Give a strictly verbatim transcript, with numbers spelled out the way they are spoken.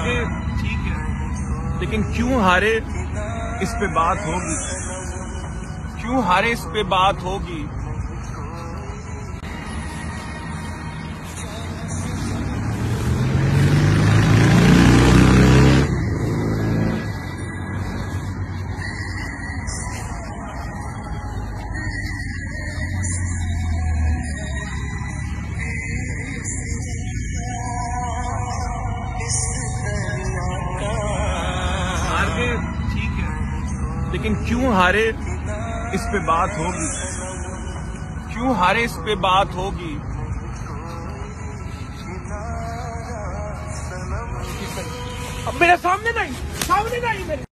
आगे ठीक है, लेकिन क्यों हारे इस पे बात होगी, क्यों हारे इस पे बात होगी। आगे ठीक है, लेकिन क्यों हारे इस पे बात होगी, क्यों हारे इस पे बात होगी। अब मेरे सामने नहीं, सामने नहीं मेरे